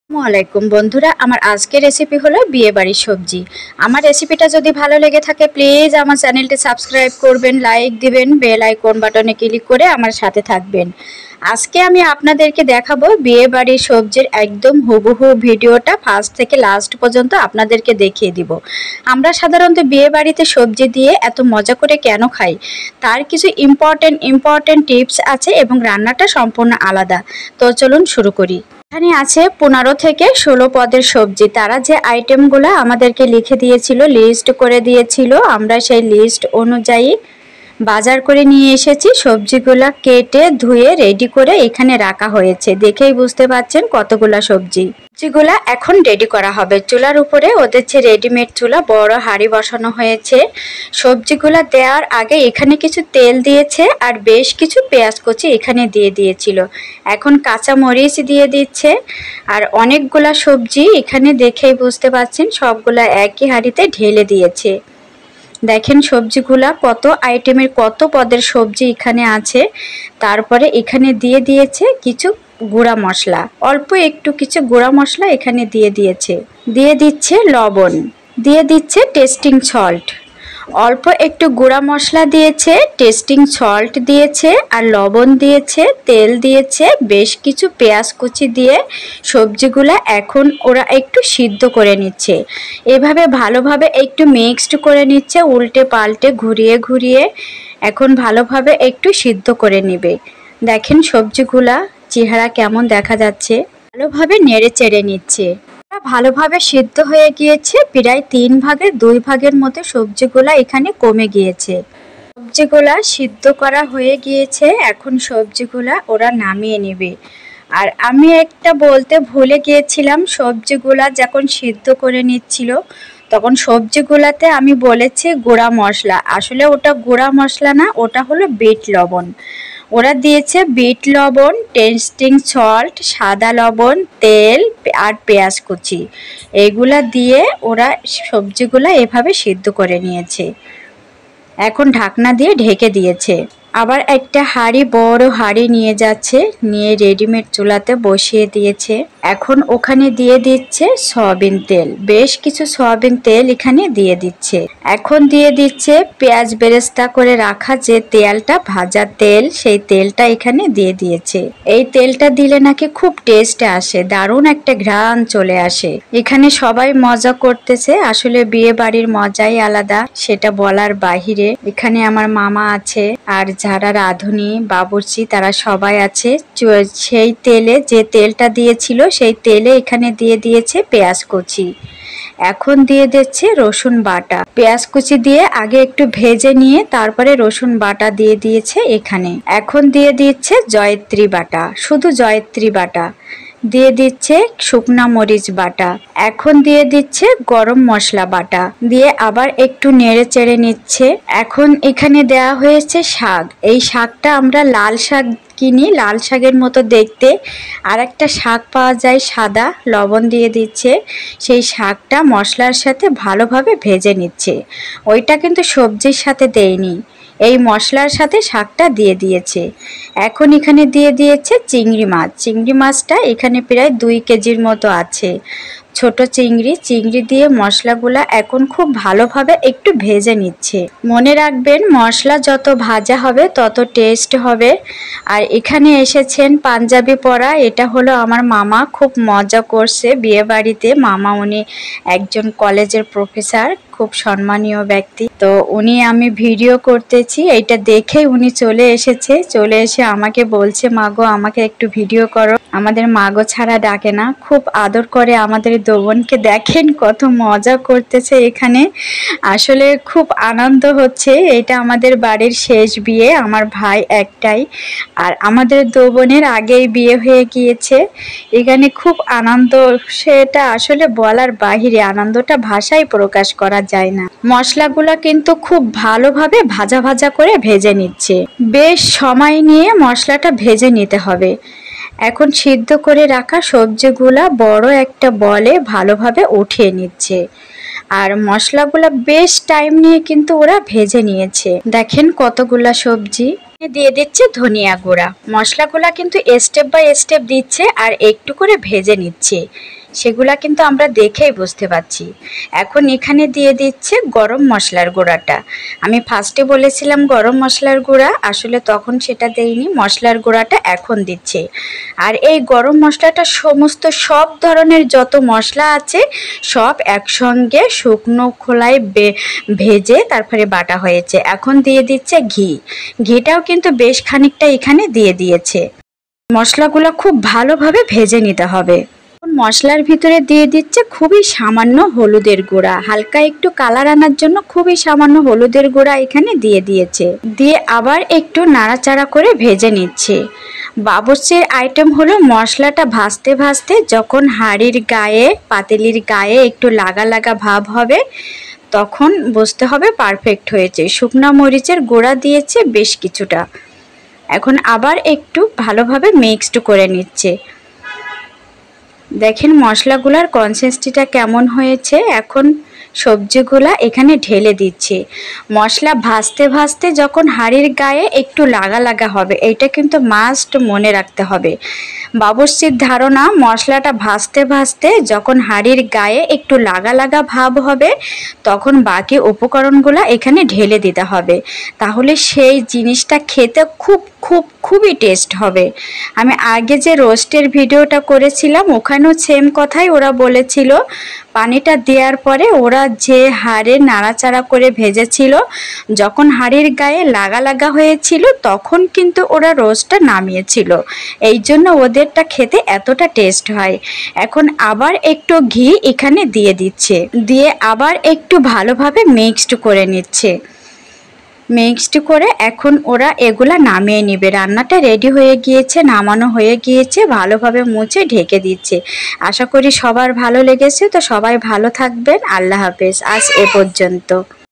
আসসালামাইকুম বন্ধুরা, আমার আজকের রেসিপি হলো বিয়ে বাড়ির সবজি। আমার রেসিপিটা যদি ভালো লেগে থাকে প্লিজ আমার চ্যানেলটি সাবস্ক্রাইব করবেন, লাইক দিবেন, বেল আইকন বাটনে ক্লিক করে আমার সাথে থাকবেন। আজকে আমি আপনাদেরকে দেখাবো বিয়ে বাড়ির সবজির একদম হুবহু ভিডিওটা ফার্স্ট থেকে লাস্ট পর্যন্ত আপনাদেরকে দেখিয়ে দিব। আমরা সাধারণত বিয়ে বাড়িতে সবজি দিয়ে এত মজা করে কেন খাই, তার কিছু ইম্পর্টেন্ট টিপস আছে এবং রান্নাটা সম্পূর্ণ আলাদা। তো চলুন শুরু করি। এখানে আছে 15 থেকে 16 পদের সবজি। তারা যে আইটেমগুলো আমাদেরকে লিখে দিয়েছিল, লিস্ট করে দিয়েছিল, আমরা সেই লিস্ট অনুযায়ী বাজার করে নিয়ে এসেছি। সবজিগুলা কেটে ধুয়ে রেডি করে এখানে রাখা হয়েছে। দেখেই বুঝতে পাচ্ছেন কতগুলা সবজি। সবজিগুলা এখন রেডি করা হবে। চুলার উপরে ওদের যে রেডিমেড চুলা, বড় হাঁড়ি বসানো হয়েছে। সবজিগুলা দেওয়ার আগে এখানে কিছু তেল দিয়েছে আর বেশ কিছু পেঁয়াজ কুচি এখানে দিয়ে দিয়েছিল। এখন কাঁচা মরিচ দিয়ে দিচ্ছে আর অনেকগুলা সবজি এখানে দেখেই বুঝতে পাচ্ছেন সবগুলা একই হাঁড়িতে ঢেলে দিয়েছে। দেখেন সবজিগুলা কত আইটেমের, কত পদের সবজি এখানে আছে। তারপরে এখানে দিয়ে দিয়েছে কিছু গুঁড়া মশলা, অল্প একটু কিছু গুঁড়া মশলা এখানে দিয়ে দিয়েছে। দিয়ে দিচ্ছে লবণ, দিয়ে দিচ্ছে টেস্টিং সল্ট, অল্প একটু গুঁড়া মশলা দিয়েছে, টেস্টিং সল্ট দিয়েছে আর লবণ দিয়েছে, তেল দিয়েছে, বেশ কিছু পেঁয়াজ কুচি দিয়ে সবজিগুলা এখন ওরা একটু সিদ্ধ করে নিচ্ছে। এভাবে ভালোভাবে একটু মিক্সড করে নিচ্ছে, উল্টে পাল্টে ঘুরিয়ে ঘুরিয়ে এখন ভালোভাবে একটু সিদ্ধ করে নেবে। দেখেন সবজিগুলা চেহারা কেমন দেখা যাচ্ছে, ভালোভাবে নেড়ে চেড়ে নিচ্ছে। ভালোভাবে সিদ্ধ হয়ে গিয়েছে, প্রায় 3 ভাগের 2 ভাগের মতো সবজিগুলা এখানে কমে গিয়েছে। সবজিগুলা সিদ্ধ করা হয়ে গিয়েছে, এখন সবজিগুলা ওরা নামিয়ে নেবে। আর আমি একটা বলতে ভুলে গিয়েছিলাম, সবজিগুলা যখন সিদ্ধ করে নিচ্ছিল তখন সবজিগুলাতে আমি বলেছি গুঁড়া মশলা, আসলে ওটা গুঁড়া মশলা না, ওটা হলো বিট লবণ। ওরা দিয়েছে বিট লবণ, টেস্টিং সল্ট, সাদা লবণ, তেল আর পেঁয়াজ কুচি। এগুলা দিয়ে ওরা সবজিগুলা এভাবে সিদ্ধ করে নিয়েছে। এখন ঢাকনা দিয়ে ঢেকে দিয়েছে। আবার একটা হাঁড়ি, বড় হাঁড়ি নিয়ে যাচ্ছে, নিয়ে রেডিমেড চুলাতে বসিয়ে দিয়েছে। এখন ওখানে দিয়ে দিচ্ছে সয়াবিন তেল, বেশ কিছু সয়াবিন তেল এখানে দিয়ে দিচ্ছে। এখন দিয়ে দিচ্ছে পেঁয়াজ বেরেস্তা করে রাখা যে তেলটা, ভাজা তেল, সেই তেলটা এখানে দিয়ে দিয়েছে। এই তেলটা দিলে নাকি খুব টেস্ট আসে, দারুণ একটা ঘ্রাণ চলে আসে। এখানে সবাই মজা করতেছে, আসলে বিয়ে বাড়ির মজাই আলাদা, সেটা বলার বাহিরে। এখানে আমার মামা আছে আর যারা রাঁধুনি, বাবুর্চি, তারা সবাই আছে। সেই তেলে, যে তেলটা দিয়েছিল সেই তেলে এখানে দিয়ে দিয়েছে পেঁয়াজ কুচি। এখন দিয়ে দিচ্ছে রসুন বাটা। পেঁয়াজ কুচি দিয়ে আগে একটু ভেজে নিয়ে তারপরে রসুন বাটা দিয়ে দিয়েছে এখানে। এখন দিয়ে দিচ্ছে জয়িত্রী বাটা, শুধু জয়িত্রী বাটা দিয়ে দিচ্ছে, শুকনা মরিচ বাটা, এখন দিয়ে দিচ্ছে গরম মশলা বাটা, দিয়ে আবার একটু নেড়ে চেড়ে নিচ্ছে। এখন এখানে দেয়া হয়েছে শাক। এই শাকটা আমরা লাল শাক কিনি, লাল শাকের মতো দেখতে। আর একটা শাক পাওয়া যায় সাদা, লবণ দিয়ে দিচ্ছে। সেই শাকটা মশলার সাথে ভালোভাবে ভেজে নিচ্ছে। ওইটা কিন্তু সবজির সাথে দেয়নি, এই মশলার সাথে শাকটা দিয়ে দিয়েছে। এখন এখানে দিয়ে দিয়েছে চিংড়ি মাছ। চিংড়ি মাছটা এখানে প্রায় 2 কেজির মতো আছে, ছোট চিংড়ি দিয়ে মশলাগুলা এখন খুব ভালোভাবে একটু ভেজে নিচ্ছে। মনে রাখবেন মশলা যত ভাজা হবে তত টেস্ট হবে। আর এখানে এসেছেন পাঞ্জাবি পরা, এটা হলো আমার মামা, খুব মজা করছে বিয়ে বাড়িতে। মামা উনি একজন কলেজের প্রফেসর, খুব সম্মানীয় ব্যক্তি। তো উনি, আমি ভিডিও করতেছি, এইটা দেখে উনি চলে এসেছে। চলে এসে আমাকে বলছে, মাগো আমাকে একটু ভিডিও করো। আমাদের মাগো ছাড়া ডাকে না, খুব আদর করে আমাদের দোবনকে। দেখেন কত মজা করতেছে এখানে, আসলে খুব আনন্দ হচ্ছে। এটা আমাদের বাড়ির শেষ বিয়ে, আমার ভাই একটাই, আর আমাদের দোবনের আগেই বিয়ে হয়ে গিয়েছে। এখানে খুব আনন্দ, সেটা আসলে বলার বাহিরে, আনন্দটা ভাষায় প্রকাশ করা যায় না। মশলাগুলো কিন্তু খুব ভালোভাবে ভাজা ভাজা করে ভেজে নিচ্ছে, বেশ সময় নিয়ে মশলাটা ভেজে নিতে হবে। এখন সিদ্ধ করে রাখা সবজিগুলা বড় একটা বলে ভালোভাবে উঠিয়ে নিচ্ছে। আর মশলাগুলা বেশ টাইম নিয়ে কিন্তু ওরা ভেজে নিয়েছে। দেখেন কতগুলা সবজি। দিয়ে দিচ্ছে ধনিয়া গুঁড়া। মশলাগুলা কিন্তু স্টেপ বাই স্টেপ দিচ্ছে আর একটু করে ভেজে নিচ্ছে। সেগুলা কিন্তু আমরা দেখেই বুঝতে পারছি। এখন এখানে দিয়ে দিচ্ছে গরম মশলার গুঁড়াটা। আমি ফার্স্টে বলেছিলাম গরম মশলার গুঁড়া, আসলে তখন সেটা দেইনি, মশলার গুঁড়াটা এখন দিচ্ছে। আর এই গরম মশলাটা সমস্ত সব ধরনের যত মশলা আছে সব একসঙ্গে শুকনো খোলায় ভেজে তারপরে বাটা হয়েছে। এখন দিয়ে দিচ্ছে ঘিটাও কিন্তু বেশ খানিকটা এখানে দিয়ে দিয়েছে। মশলাগুলো খুব ভালোভাবে ভেজে নিতে হবে। মশলার ভিতরে দিয়ে দিচ্ছে খুবই সামান্য হলুদের গুঁড়া, হালকা একটু কালার আনার জন্য খুবই সামান্য হলুদের গুঁড়া এখানে দিয়ে দিয়েছে। দিয়ে আবার একটু নাড়াচাড়া করে ভেজে নিচ্ছে। বাবুর্চির আইটেম হলো মশলাটা ভাজতে ভাজতে যখন হাঁড়ির গায়ে পাতিলির গায়ে একটু লাগা লাগা ভাব হবে তখন বুঝতে হবে পারফেক্ট হয়েছে। শুকনো মরিচের গুঁড়া দিয়েছে বেশ কিছুটা। এখন আবার একটু ভালোভাবে মিক্সড করে নিচ্ছে। দেখেন মশলাগুলোর কনসিস্টেন্সিটা কেমন হয়েছে। এখন সবজিগুলা এখানে ঢেলে দিচ্ছি। মশলা ভাজতে ভাজতে যখন হাঁড়ির গায়ে একটু লাগা লাগা হবে, এটা কিন্তু মাস্ট মনে রাখতে হবে। বাবুর্চির ধারণা মশলাটা ভাজতে ভাজতে যখন হাঁড়ির গায়ে একটু লাগা লাগা ভাব হবে তখন বাকি উপকরণগুলো এখানে ঢেলে দিতে হবে, তাহলে সেই জিনিসটা খেতে খুবই টেস্ট হবে। আমি আগে যে রোস্টের ভিডিওটা করেছিলাম ওখানেও সেম কথাই ওরা বলেছিল। পানিটা দেওয়ার পরে ওরা যে হাড়ে নাড়াচাড়া করে ভেজেছিল, যখন হাঁড়ির গায়ে লাগা লাগা হয়েছিল তখন কিন্তু ওরা রোস্টটা নামিয়েছিল, এই জন্য ওদেরটা খেতে এতটা টেস্ট হয়। এখন আবার একটু ঘি এখানে দিয়ে দিচ্ছে, দিয়ে আবার একটু ভালোভাবে মিক্সড করে নিচ্ছে। মিক্সড করে এখন ওরা এগুলা নামিয়ে নেবে। রান্নাটা রেডি হয়ে গিয়েছে, নামানো হয়ে গিয়েছে, ভালোভাবে মুছে ঢেকে দিচ্ছে। আশা করি সবার ভালো লেগেছে। তো সবাই ভালো থাকবেন। আল্লাহ হাফেজ। আজ এ পর্যন্ত।